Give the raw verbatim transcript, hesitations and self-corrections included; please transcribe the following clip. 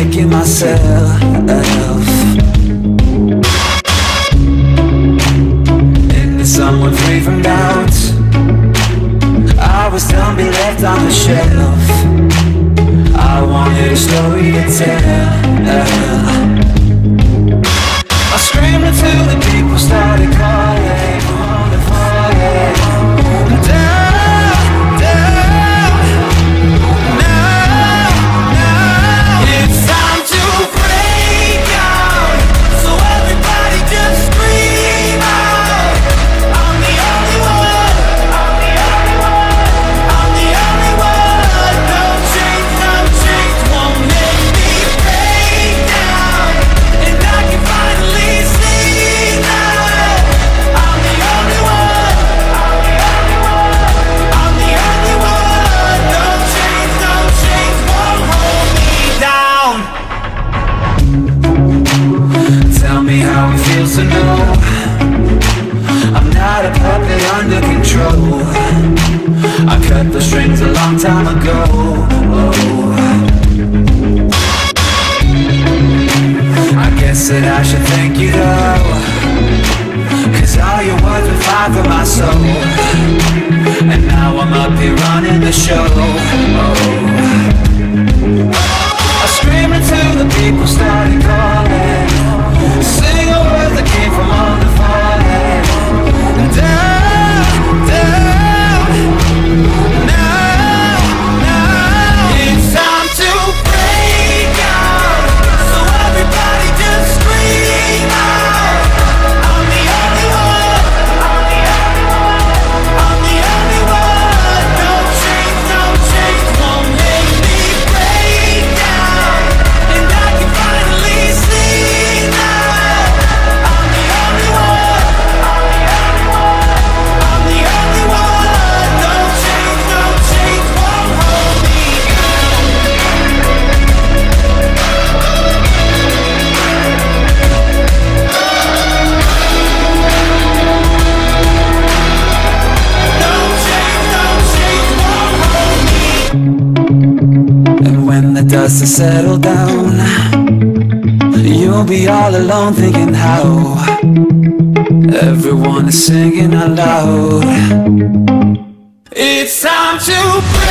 making myself. Into someone free from doubt. I was done, be left on the shelf. I wanted a story to tell. I screamed until the people started calling on the fire. Down, down, now, now. It's time to break out, so everybody just scream out. I'm the only one, I'm the only one, I'm the only one. No change, no change won't make me break down, and I can finally see now. I'm the only one, I'm the only one, I'm the only one. No change, no change won't hold me down. Tell me how it feels to know I'm not a puppet under control. I cut the strings a long time ago. I guess that I should thank you though, 'cause all your words were fine for my soul. And now I'm up here running the show. I screamed until the people started calling. Sing a word that came from on the falling. Down, down, now, now. It's time to break out, so everybody just scream out. I'm the only one, I'm the only one, I'm the only one. No change, no change won't make me break down, and I can finally see now. I'm the only one, I'm the only one, I'm the only one. No change, no change won't hold me down. No change, no change won't hold me. And when the dust has settled down, you'll be all alone thinking how everyone is singing out loud. It's time to break